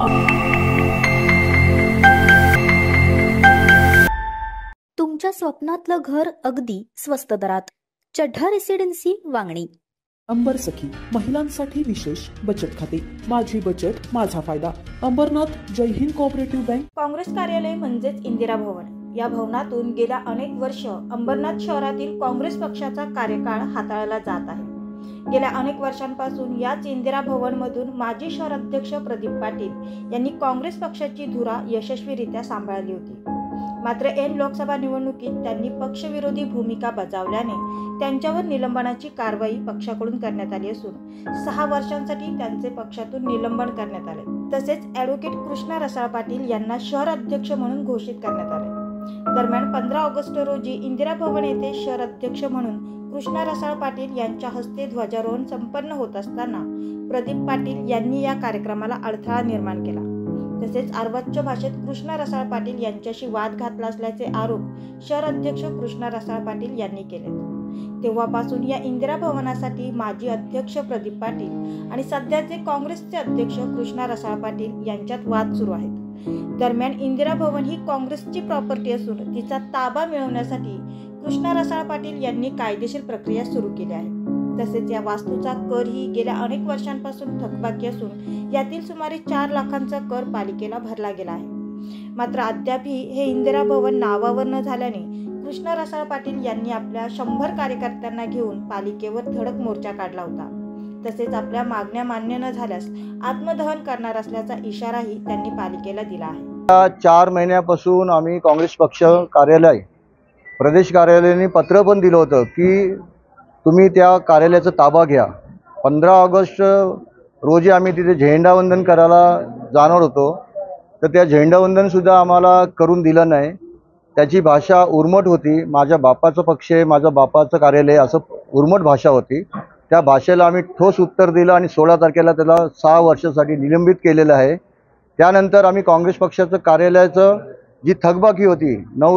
तुमच्या स्वप्नातलं घर अगदी स्वस्त दरात. चढ्ढा रेसिडेन्सी, वांगणी. अंबर सखी महिलांसाठी विशेष बचत खाते. माझी बचत माझा फायदा. Ambernath Jai Hind cooperative bank. Congress कार्यालय म्हणजेच इंदिरा भवन. या भवनातून गेल्या अनेक वर्ष अंबरनाथ शहरातील काँग्रेस पक्षाचा कार्यकाळ हाताळला जात आहे. गेल्या अनेक वर्षांपासून याच इंदिरा भवन मधून माजी शहर अध्यक्ष प्रदीप पाटील यांनी काँग्रेस पक्षाची धुरा यशस्वीरित्या सांभाळली होती. मात्र ऐन लोकसभा निवडणुकीत त्यांनी पक्षविरोधी भूमिका बजावल्याने त्यांच्यावर निलंबनाची कारवाई पक्षाकडून करण्यात आली असून 6 वर्षांसाठी त्यांचे पक्षातून निलंबन करण्यात आले. तसेच ॲडव्होकेट कृष्णा रसाळ पाटील यांना शहर अध्यक्ष म्हणून घोषित करण्यात आले. दरम्यान 15 ऑगस्ट रोजी इंदिरा भवन येथे शहर अध्यक्ष म्हणून कृष्णा रसाळ पाटील यांच्या हस्ते ध्वजारोहण संपन्न होत असताना प्रदीप पाटील यांनी या कार्यक्रमाला अडथळा निर्माण केला. तसेच अर्वाच्य भाषेत कृष्णा रसाळ पाटील यांच्याशी वाद घातला असल्याचे आरोप शहर अध्यक्ष कृष्णा रसाळ पाटील यांनी केले. तेव्हापासून या इंदिरा भवनासाठी माजी अध्यक्ष प्रदीप पाटील आणि सध्याचे काँग्रेसचे अध्यक्ष कृष्णा रसाळ पाटील यांच्यात वाद सुरू आहेत. दरम्यान इंदिरा भवन ही काँग्रेसची प्रॉपर्टी असून तिचा ताबा मिळवण्यासाठी कृष्णा रसाळ पाटील यांनी कायदेशीर प्रक्रिया सुरू केली आहे. तसेच या वास्तूचा कर ही गेल्या अनेक वर्षांपासून थकबाकी असून यातील सुमारे 4 लाखांचा कर पालिकेला भरला गेला आहे. मात्र अद्यापही हे इंदिरा भवन नावावर न झाल्याने कृष्णा रसाळ पाटील यांनी आपल्या 100 कार्यकर्त्यांना घेऊन पालिकेवर धडक मोर्चा काढला होता. तसेच आपल्या मागण्या मान्य न झाल्यास आत्मदहन करणार असल्याचा इशाराही त्यांनी पालिकेला दिला आहे. 4 महिन्यापासून आम्ही काँग्रेस पक्ष कार्यालय प्रदेश कार्यालयाने पत्र पण दिलं होतं की तुम्ही त्या कार्यालयाचा ताबा घ्या. 15 ऑगस्ट रोजी आम्ही तिथे झेंडावंदन करायला जाणार होतो, तर त्या झेंडावंदनसुद्धा आम्हाला करून दिलं नाही. त्याची भाषा उर्मट होती. माझ्या बापाचं पक्ष आहे, माझं बापाचं कार्यालय, असं उर्मट भाषा होती. त्या भाषेला आम्ही ठोस उत्तर दिलं आणि 16 तारखेला त्याला 6 वर्षासाठी निलंबित केलेलं आहे. त्यानंतर आम्ही काँग्रेस पक्षाचं कार्यालयाचं जी थकबाकी होती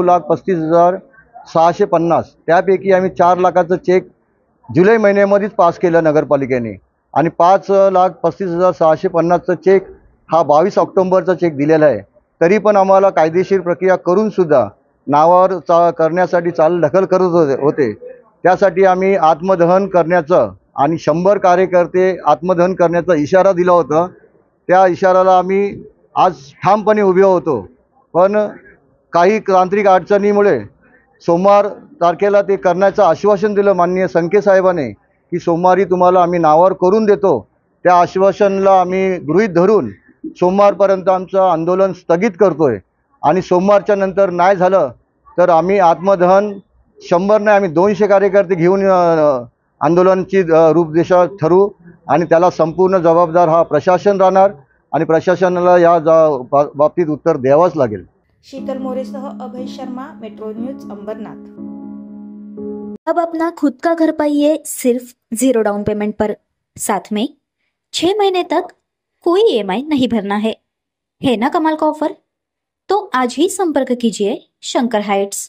9,35,650, त्यापैकी आम्ही 4 लाखाचं चेक जुलै महिन्यामध्येच पास केलं नगरपालिकेने आणि 5,35,650चा चेक हा 22 ऑक्टोबरचा चेक दिलेला आहे. तरी पण आम्हाला कायदेशीर प्रक्रिया करूनसुद्धा नावावर करण्यासाठी ढकल करत होते. त्यासाठी आम्ही आत्मदहन करण्याचं आणि 100 कार्यकर्ते आत्मदहन करण्याचा इशारा दिला होता. त्या इशाऱ्याला आम्ही आज ठामपणे उभे होतो. पण काही तांत्रिक अडचणीमुळे सोमवार तारखेला ते करण्याचं आश्वासन दिलं माननीय संके साहेबांनी की सोमवारी तुम्हाला आम्ही नावावर करून देतो. त्या आश्वासनाला आम्ही गृहीत धरून सोमवारपर्यंत आमचं आंदोलन स्थगित करतोय आणि सोमवारच्या नंतर नाही झालं तर आम्ही आत्मदहन 100 नाही आम्ही 200 कार्यकर्ते घेऊन आंदोलनाची रूपरेषा ठरवू आणि त्याला संपूर्ण जबाबदार हा प्रशासन राहणार आणि प्रशासनाला या बाबतीत उत्तर द्यावंच लागेल. शीतल मोरेसह अभय शर्मा, मेट्रो न्यूज, अंबरनाथ. अब अपना खुद का घर पाइए सिर्फ 0 डाउन पेमेंट पर. साथ में 6 महीने तक कोई EMI नहीं भरना है ना कमाल का ऑफर? तो आज ही संपर्क कीजिए शंकर हाइट्स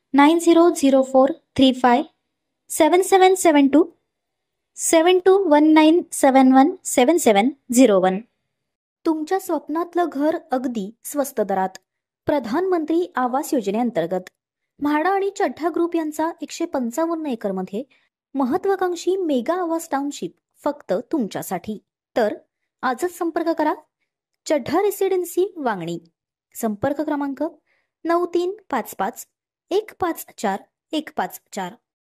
9004357772 7219717701. तुमच्या स्वप्नातलं घर अगदी स्वस्त दरात. प्रधानमंत्री आवास योजनेअंतर्गत म्हाडा आणि चढ्ढा ग्रुप यांचा 155 एकरमध्ये महत्वाकांक्षी मेगा आवास टाउनशिप फक्त तुमच्यासाठी. तर आजच संपर्क करा. चढ्ढा रेसिडेन्सी, वांगणी. संपर्क क्रमांक 9355 154 154.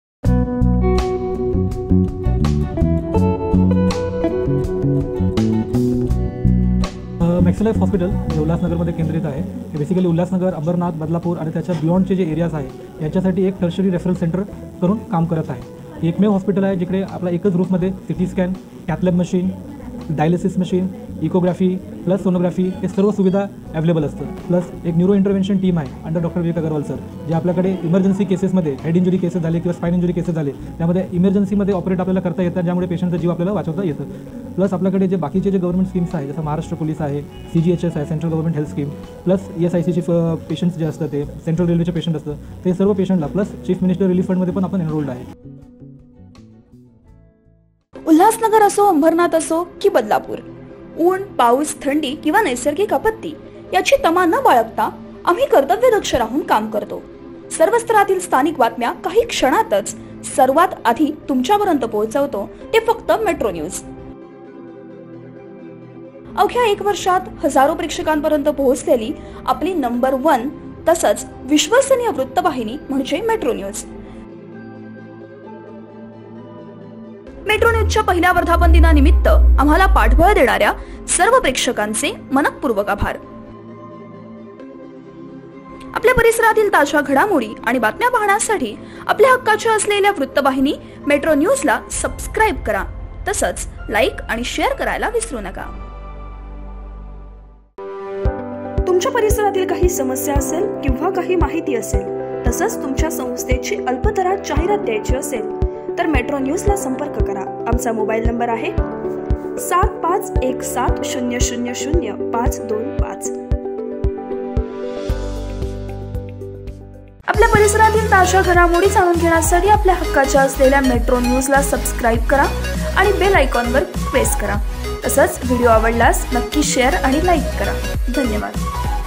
मॅक्स लाईफ हॉस्पिटल हे उल्हासनगरमध्ये केंद्रित आहे. हे बेसिकली उल्हासनगर, अंबरनाथ, बदलापूर आणि त्याच्या बियॉन्डचे जे एरियाज आहे याच्यासाठी एक टर्शरी रेफरल सेंटर करून काम करत आहे. एकमेव हॉस्पिटल आहे जिकडे आपला एकच रूफमध्ये CT scan, cath lab machine, dialysis machine, echography plus sonography हे सर्व सुविधा अवेलेबल असतं. प्लस एक न्यूरो इंटरव्हेन्शन टीम आहे under doctor Vivek Agarwal sir, जे आपल्याकडे इमर्जन्सी केसेसमध्ये हेड इंजुरी केसेस झाले किंवा स्पाइन इंजुरी केसेस झाले त्यामध्ये इमर्जन्सीमध्ये ऑपरेट आपल्याला करता येतात, ज्यामुळे पेशंटचा जीव आपल्याला वाचवता येतं. प्लस आपल्याकडे जे बाकीचे जे गव्हर्नमेंट स्कीम्स आहे जसं महाराष्ट्र पोलीस आहे, CGHS आहे, central government health scheme, plus ESICचे पेशंट्स जे असतात ते सेंट्रल रेल्वेचे पेशंट असतं ते सर्व पेशंटला प्लस चीफ मिनिस्टर रिलीफ फंडमध्ये पण आपण एनरोल्ड आहे. उल्हासनगर असो, अंबरनाथ असो की बदलापूर, ऊन, पाऊस, थंडी किंवा नैसर्गिक आपत्ती याची तमा न बाळगता आम्ही कर्तव्यदक्ष राहून काम करतो. सर्व स्तरातील स्थानिक बातम्या काही क्षणातच सर्वात आधी तुमच्यापर्यंत पोहोचवतो ते फक्त मेट्रो न्यूज. अवघ्या 1 वर्षात हजारो प्रेक्षकांपर्यंत पोहोचलेली आपली नंबर 1 तसंच विश्वसनीय वृत्तवाहिनी म्हणजे मेट्रो न्यूज. मेट्रो न्यूजच्या पहिल्या वर्धापन दिनानिमित्त आम्हाला पाठबळ देणाऱ्या सर्व प्रेक्षकांचे मनःपूर्वक आभार. आपल्या परिसरातील ताज्या घडामोडी आणि बातम्या पाहण्यासाठी आपल्या हक्काच्या असलेल्या वृत्तवाहिनी मेट्रो न्यूजला सबस्क्राईब करा. तसंच लाईक आणि शेअर करायला विसरू नका. तुमच्या परिसरातील काही समस्या असेल किंवा काही माहिती असेल, तसंच तुमच्या संस्थेची अल्पदरात जाहिरात द्यायची असेल तर मेट्रो न्यूजला संपर्क करा. आमचा मोबाईल नंबर आहे 7517000525. आपल्या परिसरातील ताज्या घडामोडी जाणून घेण्यासाठी आपल्या हक्काच्या असलेल्या मेट्रो न्यूजला सबस्क्राईब करा आणि बेल आयकॉनवर प्रेस करा. तसंच व्हिडिओ आवडल्यास नक्की शेअर आणि लाईक करा. धन्यवाद.